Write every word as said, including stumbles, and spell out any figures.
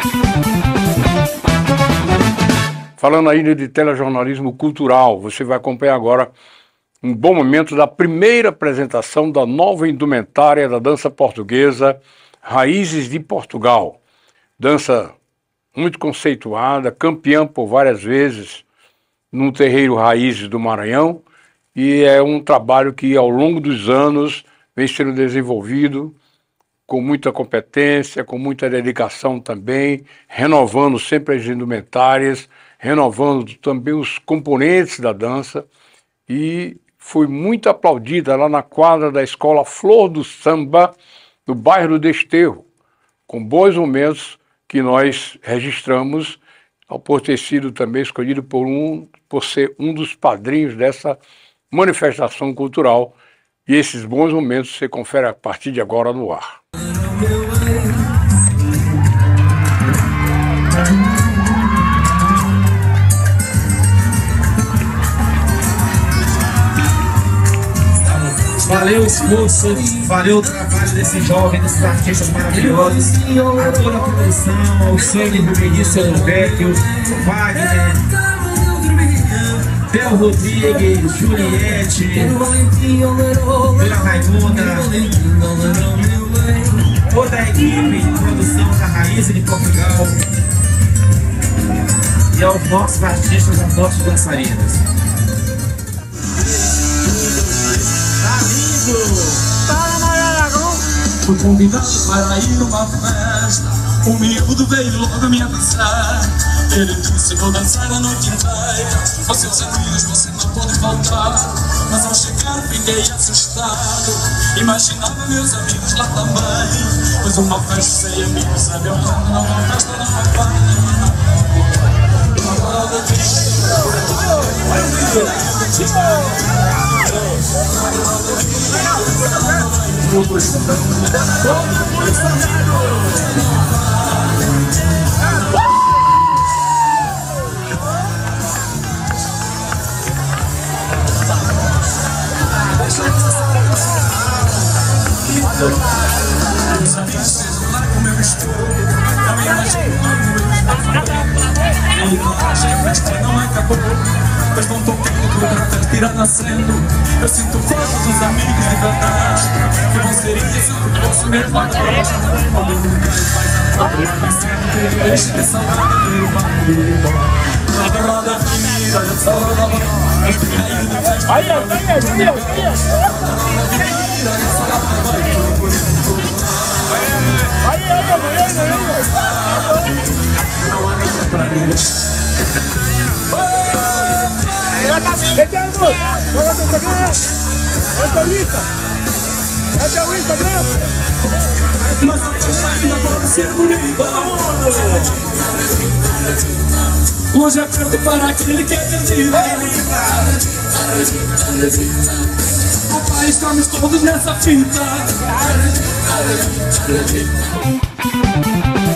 Falando ainda de telejornalismo cultural, você vai acompanhar agora um bom momento da primeira apresentação da nova indumentária da dança portuguesa, Raízes de Portugal. Dança muito conceituada, campeã por várias vezes no terreiro Raízes do Maranhão, e é um trabalho que ao longo dos anos vem sendo desenvolvido com muita competência, com muita dedicação também, renovando sempre as indumentárias, renovando também os componentes da dança, e foi muito aplaudida lá na quadra da Escola Flor do Samba, no bairro do Desterro, com bons momentos que nós registramos, ao por ter sido também escolhido por, um, por ser um dos padrinhos dessa manifestação cultural, e esses bons momentos você confere a partir de agora no ar. Valeu o esforço, valeu o trabalho desse jovem, desses artistas maravilhosos, a toda a produção, ao sangue do Vinícius Vecchio, o Wagner, Theo Rodrigues, Juliette, Dona Raimunda, toda a equipe de produção da Raízes de Portugal e aos nossos artistas, aos nossos dançarinos. Fui convidado para ir numa festa, o miúdo veio logo me avisar. Ele disse: vou dançar a noite inteira, com seus amigos você não pode faltar. Mas ao chegar fiquei assustado, imaginava meus amigos lá também. Pois uma festa sem amigos, sabe, eu não, não, uma festa não é fácil. Não acabou, mas não tô querendo a festa irá nascendo. Eu sinto falta dos amigos de verdade, que vão ser isso se eu fosse mesmo agora. Deixa de saudade do barulho. Na roda vida, eu só rodava. Aí, aí, aí, hoje é preto para aquele que é perdido. O pai, estamos todos nessa fita.